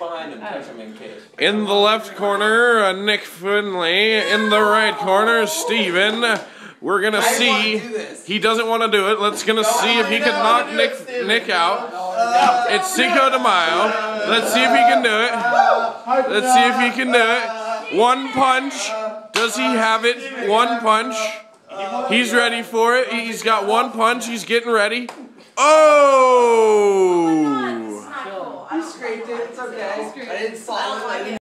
behind him, touch him in case. In the left corner, Nick Finley. In the right corner, Steven. We're gonna see. He doesn't want to do it. Let's gonna see if he can knock Nick out. It's Cinco de Mayo. Let's see if he can do it. Let's see if he can do it. One punch. Does he have it? One punch. He's ready for it. He's got one punch. He's getting ready. Oh! He scraped it. It's okay. I didn't fall.